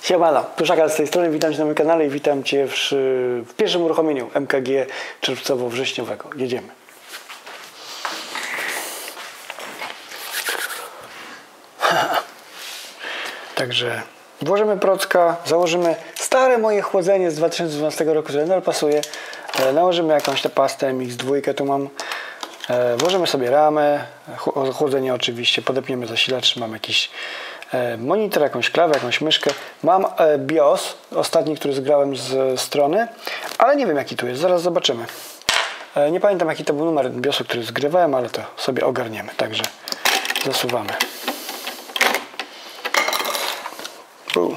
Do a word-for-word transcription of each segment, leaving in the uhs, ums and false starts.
Siemano, Tuszakal z tej strony, witam Cię na moim kanale i witam Cię w, w pierwszym uruchomieniu M K G czerwcowo-wrześniowego. Jedziemy. Także włożymy procka, założymy stare moje chłodzenie z dwa tysiące dwunastego roku, które nadal pasuje. E, nałożymy jakąś tę pastę M X dwa, tu mam. E, włożymy sobie ramę, chłodzenie oczywiście, podepniemy zasilacz, mam jakiś e, monitor, jakąś klawę, jakąś myszkę. Mam e, BIOS, ostatni, który zgrałem z strony, ale nie wiem jaki tu jest, zaraz zobaczymy. E, nie pamiętam jaki to był numer BIOSu, który zgrywałem, ale to sobie ogarniemy, także zasuwamy. U.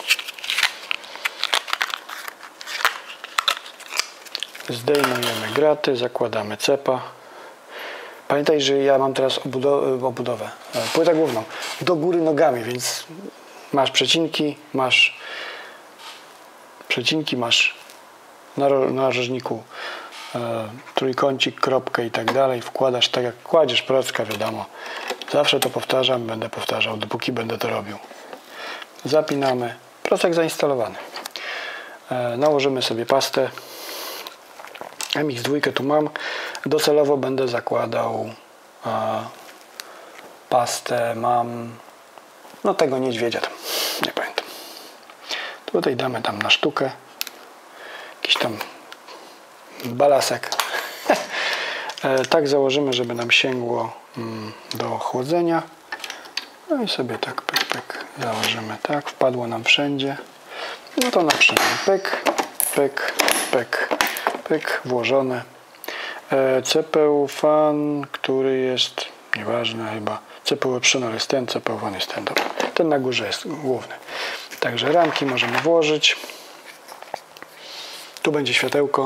Zdejmujemy graty, zakładamy cepa. Pamiętaj, że ja mam teraz obudowę, obudowę, płytę główną do góry nogami, więc masz przecinki, masz przecinki, masz na narożniku e, trójkącik, kropkę i tak dalej. Wkładasz tak jak kładziesz procka, wiadomo. Zawsze to powtarzam, będę powtarzał, dopóki będę to robił. Zapinamy, procek zainstalowany. E, nałożymy sobie pastę. M X dwa tu mam. Docelowo będę zakładał e, pastę, mam no tego niedźwiedzia tam, nie pamiętam. Tutaj damy tam na sztukę jakiś tam balasek. e, tak założymy, żeby nam sięgło mm, do chłodzenia. No i sobie tak pyk, pyk założymy, tak, wpadło nam wszędzie. No to na przykład pyk, pyk, pyk, pyk, włożone. C P U fan, który jest, nieważne chyba, C P U optional jest ten, C P U fan jest ten, dobra. Ten na górze jest główny. Także ramki możemy włożyć. Tu będzie światełko.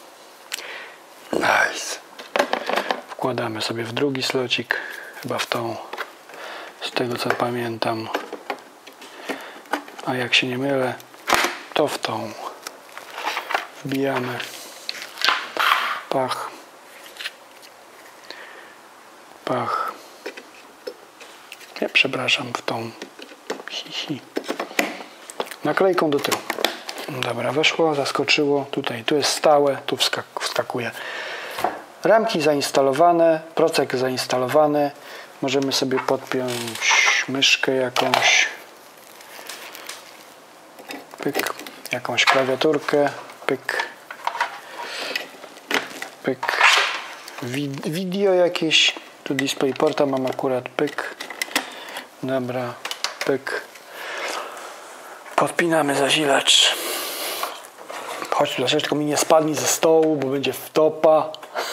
Nice. Wkładamy sobie w drugi slocik, chyba w tą, z tego co pamiętam. A jak się nie mylę, to w tą wbijamy. Pach. Pach. Nie, przepraszam, w tą hi, hi. Naklejką do tyłu. Dobra, weszło, zaskoczyło. Tutaj, tu jest stałe, tu wskak wskakuje. Ramki zainstalowane, procek zainstalowany. Możemy sobie podpiąć myszkę jakąś. Pyk. Jakąś klawiaturkę. Pyk. Pyk. Wid video jakieś. Tu DisplayPorta mam akurat. Pyk. Dobra. Pyk. Podpinamy zasilacz. Chodź tu, tylko mi nie spadnie ze stołu, bo będzie wtopa.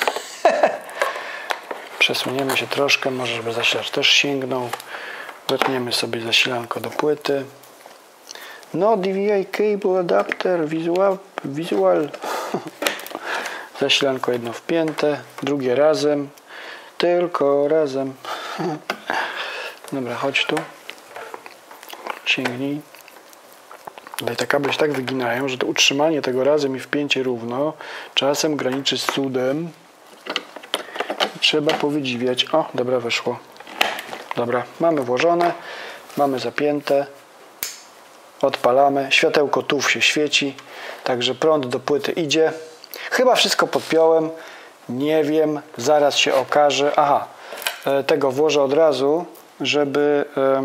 Przesuniemy się troszkę, może żeby zasilacz też sięgnął. Wepniemy sobie zasilanko do płyty. No D V I cable adapter, visual, visual. Zasilanko jedno wpięte, drugie razem, tylko razem. Dobra, chodź tu. Sięgnij. Tutaj te kable się tak wyginają, że to utrzymanie tego razem i wpięcie równo czasem graniczy z cudem. Trzeba powydziwiać. O, dobra, weszło. Dobra, mamy włożone, mamy zapięte. Odpalamy. Światełko tu się świeci, także prąd do płyty idzie. Chyba wszystko podpiąłem. Nie wiem, zaraz się okaże. Aha, tego włożę od razu, żeby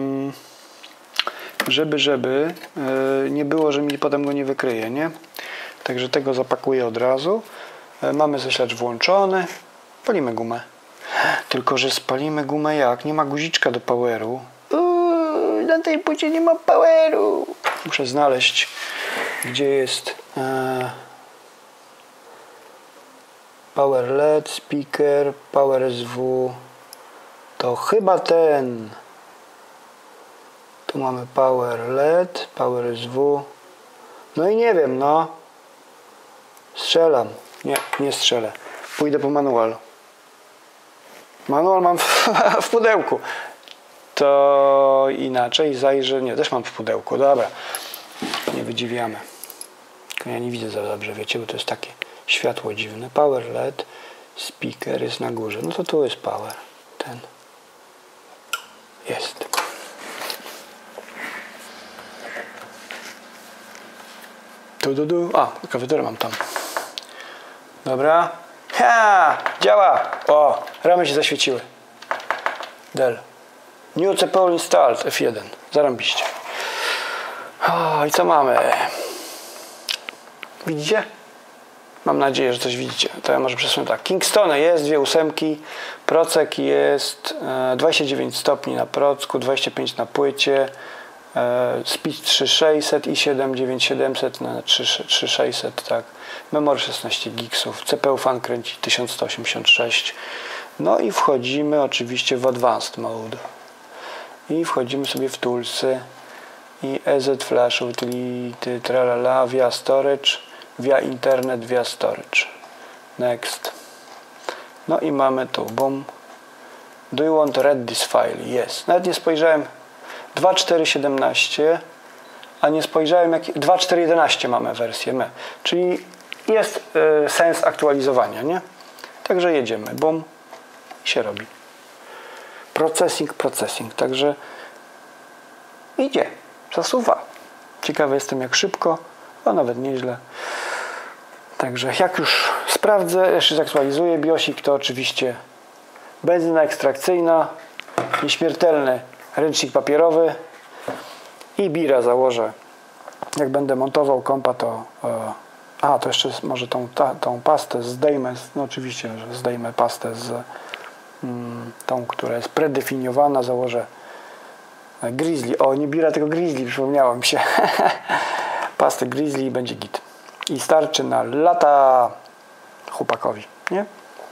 żeby, żeby nie było, że mi potem go nie wykryje, nie? Także tego zapakuję od razu. Mamy zasilacz włączony. Palimy gumę. Tylko że spalimy gumę jak? Nie ma guziczka do poweru. Uuu, na tej płycie nie ma poweru. Muszę znaleźć, gdzie jest e, Power L E D, speaker, Power S W. To chyba ten. Tu mamy Power L E D, Power S W. No i nie wiem, no. Strzelam. Nie, nie strzelę. Pójdę po manual. Manual mam w, w pudełku. To inaczej zajrzę. Nie, też mam w pudełku. Dobra. Nie wydziwiamy. Ja nie widzę za dobrze, wiecie, bo to jest takie światło dziwne. Power L E D. Speaker jest na górze. No to tu jest power. Ten. Jest. Tu, tu, tu. A, klawiaturę mam tam. Dobra. Ha! Działa! O! Ramy się zaświeciły. Del. New C P U installed. F jeden. Zarąbiście. O, i co mamy? Widzicie? Mam nadzieję, że coś widzicie. To ja może przesunę tak. Kingstone jest, dwie ósemki. Procek jest e, dwadzieścia dziewięć stopni na procku, dwadzieścia pięć na płycie. E, Speed trzy tysiące sześćset i siedem dziewięć tysięcy siedemset na trzy tysiące sześćset, tak. Memory szesnaście gigsów. C P U fan kręci tysiąc sto osiemdziesiąt sześć. No i wchodzimy oczywiście w Advanced Mode. I wchodzimy sobie w Toolsy. I E Z Flash Utility, tralala, via Storage, via Internet, via Storage. Next. No i mamy tu, boom. Do you want to read this file? Yes. Nawet nie spojrzałem. dwa cztery siedemnaście, a nie spojrzałem jak dwa cztery jedenaście mamy wersję M E. Czyli jest y, sens aktualizowania, nie? Także jedziemy. Boom. I się robi. Processing, processing. Także idzie. Zasuwa. Ciekawy jestem jak szybko, a nawet nieźle. Także jak już sprawdzę, jeszcze zaktualizuję biosik, to oczywiście benzyna ekstrakcyjna, nieśmiertelny ręcznik papierowy i bira założę. Jak będę montował kompa, to e, a, to jeszcze może tą, ta, tą pastę zdejmę, no oczywiście, że zdejmę pastę z mm, tą, która jest predefiniowana, założę Grizzly. O, nie bira, tylko Grizzly, przypomniałem się. Pastę Grizzly i będzie git. I starczy na lata chłopakowi, nie?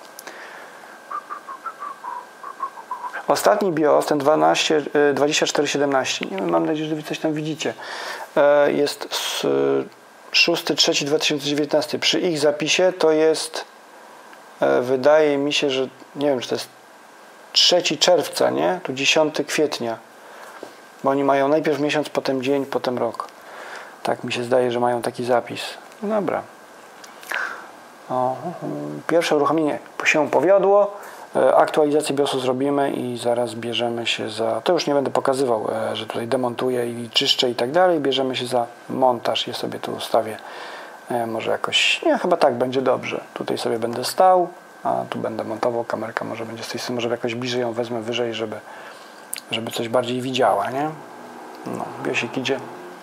Ostatni BIOS, ten dwanaście, dwadzieścia cztery siedemnaście, nie wiem, mam nadzieję, że wy coś tam widzicie, jest z szóstego trzeciego dwa tysiące dziewiętnastego. Przy ich zapisie to jest, wydaje mi się, że nie wiem, czy to jest trzeciego czerwca, nie? Tu dziesiątego kwietnia. Bo oni mają najpierw miesiąc, potem dzień, potem rok. Tak mi się zdaje, że mają taki zapis. Dobra. O, pierwsze uruchomienie się powiodło. Aktualizację biosu zrobimy i zaraz bierzemy się za... To już nie będę pokazywał, że tutaj demontuję i czyszczę i tak dalej. Bierzemy się za montaż. Je sobie tu ustawię. Może jakoś... Nie, chyba tak będzie dobrze. Tutaj sobie będę stał, a tu będę montował. Kamerka może będzie z tej strony. Może jakoś bliżej ją wezmę wyżej, żeby... żeby coś bardziej widziała, nie? No, biosik idzie.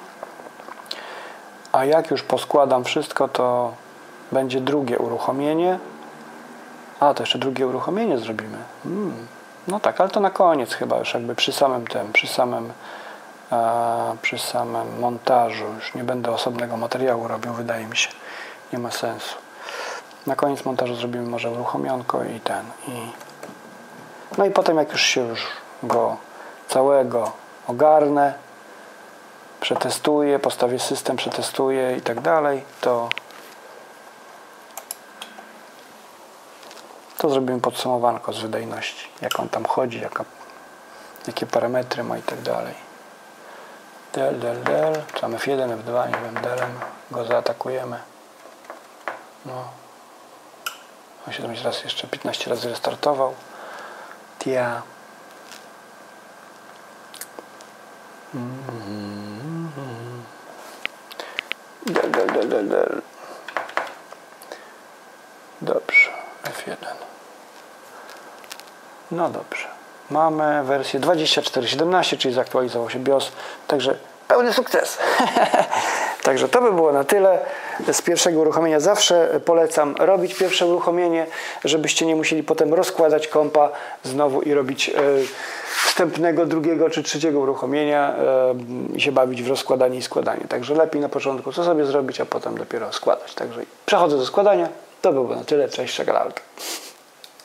A jak już poskładam wszystko, to będzie drugie uruchomienie. A, to jeszcze drugie uruchomienie zrobimy. Hmm. No tak, ale to na koniec chyba już jakby przy samym tym, przy samym a, przy samym montażu. Już nie będę osobnego materiału robił, wydaje mi się. Nie ma sensu. Na koniec montażu zrobimy może uruchomionko i ten. I... No i potem jak już się już go całego ogarnę, przetestuję, postawię system, przetestuję i tak dalej, to to zrobimy podsumowanko z wydajności, jak on tam chodzi, jaka, jakie parametry ma i tak dalej. Del, del, del, tam F jeden, F dwa, nie wiem, delem go zaatakujemy. No. On się tam raz jeszcze piętnaście razy restartował. Tia. Mm-hmm. Del, del, del, del, del. Dobrze, F jeden. No dobrze. Mamy wersję dwadzieścia cztery siedemnaście, czyli zaktualizował się BIOS. Także pełny sukces. Także to by było na tyle z pierwszego uruchomienia. Zawsze polecam robić pierwsze uruchomienie, żebyście nie musieli potem rozkładać kompa znowu i robić y, wstępnego, drugiego czy trzeciego uruchomienia y, i się bawić w rozkładanie i składanie. Także lepiej na początku co sobie zrobić, a potem dopiero składać. Także przechodzę do składania. To by było na tyle. Cześć, czekolada.